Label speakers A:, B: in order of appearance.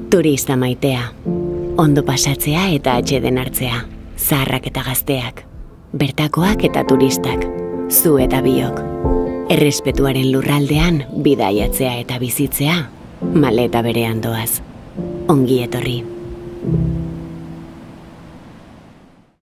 A: Turista maitea, ondo pasatzea eta atxeden hartzea, zaharrak eta gazteak, bertakoak eta turistak, zu eta biok. Errespetuaren lurraldean bidaiatzea eta bizitzea, maleta berean doaz. Ongi etorri.